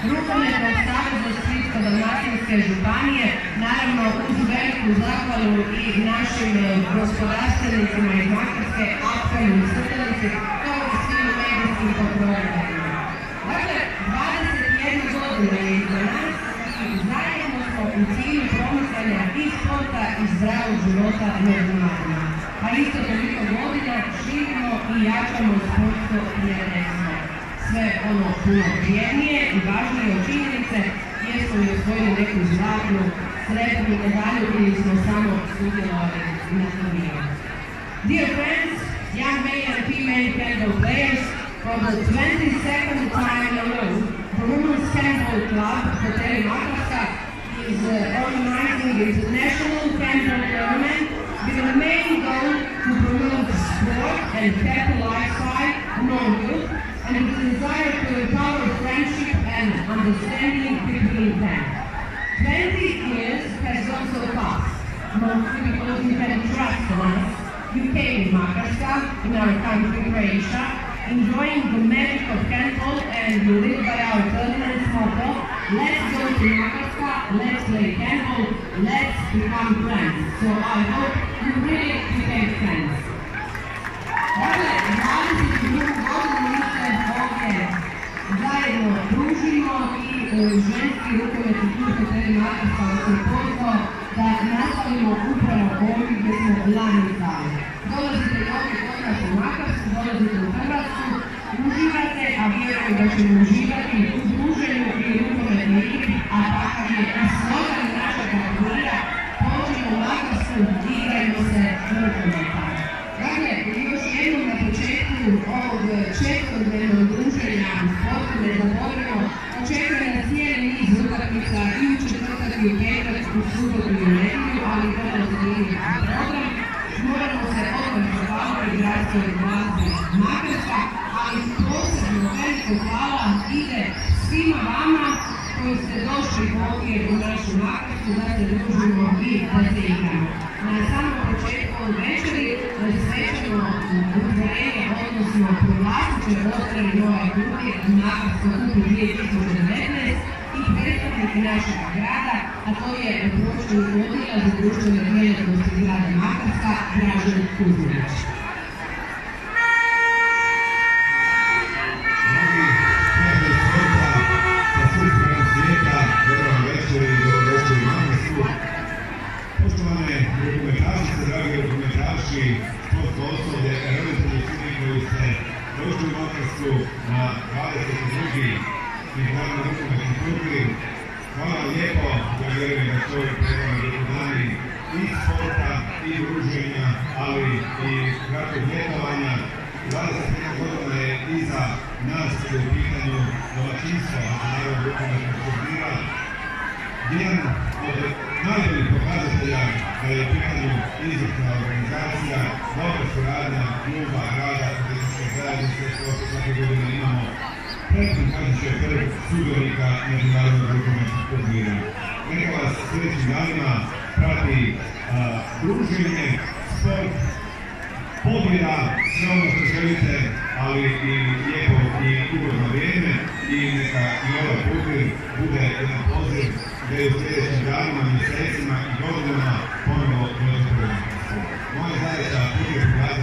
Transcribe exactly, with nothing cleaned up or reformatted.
Rukometnog saveza Splitsko-dalmatinske županije, naravno uz veliku zahvalu i našim gospodarstvenicima iz Makarske, aktualnim srdelici, kao i svim medijskim pokroviteljima. Dakle, dvadeset jedna godina je iza nas i zajedno smo u cilju promicanja i sporta i zdravog života među mladima. A isto toliko godina živimo i jačamo sportsko prijateljstvo. Sve ono puno vrijednije i važnije od činjenice jesmo li osvojili neku zlatnu, srebrnu medalju ili smo samo sudjelovali na turniru. Dear friends, young male and female handball players, for the twenty-second time in a row, the Women's Handball Club, Hotel Makarska, is uh, organizing the International Handball Tournament with the main goal to promote sport and happy lifestyle among youth, and with the desire to empower friendship and understanding between them. Twenty years has gone so fast, mostly because you had trust in us. You came in Makarska, in our country, Croatia, enjoying the magic of handball, and you live by our tournament's motto, let's go to Makarska, let's play handball, let's become friends. So I hope you really became friends. Dakle, dvadeset drugu godinu mi se ovdje zajedno družimo i ženski rukometni klub Hotel Makarska vas je pozvao da nastavimo upravo ovdje gdje smo lani stali. Dolazite i ovdje kod nas u Makarsku, dolazite u Hrvatsku, uživate, a vjerujem da ćemo uživati u druženju i rukometnoj igri, a takav je i slogan našega turnira, pođimo u Makarsku, igrajmo se rukometa. Dakle, još jednom na početku ovog četvrtdnevnog druženja u sportu ne zaboravimo, očekuje nas cijeli niz utakmica i u četvrtak i u petak, u subotu i u nedjelju, ali vrlo zanimljiv program. Moramo se odmah zahvaliti gradskoj vlasti Makarska, ali posebno veliko hvala ide svima vama koji ste došli ovdje u našu Makarsku da se družimo i da se igramo. Na samom početku večeri svečano utvorenje, odnosno proglasit će ostali ovaj turnir Makarsko kupu dvije tisuće devetnaest i predstavnik našeg grada, a to je pročelnik odjela za društvene djelatnosti grada Makarska, Dražen Kuzminić. Dragi rukometaši, sportsko osoblje, roditelji svi koji ste došli u Makarsku na dvadeset drugi međunarodni rukometni turnir. Hvala vam lijepo, ja vjerujem da su ovi predstavni dani i sporta i druženja, ali i kratkog ljetovanja. dvadeset jedna godina je iza nas u pitanju domaćinstva međunarodnog rukometnog turnira. Jedan od najboljih pokazatelja da je u pitanju izvršna organizacija, dobra suradnja kluba, grada, političke zajednice, što svake godine imamo preko kažuće prvog sudionika međunarodnog rukometnog turnira. Neka vas sljedećim danima prati druženje, sport, pobjeda, sve ono što želite, ali i lijepo i ugodno vrijeme i neka i ovaj turnir bude jedan poziv da je u sljedećim danima, mjesecima i godinama ponovo dođe prema. Moja zajednica turnir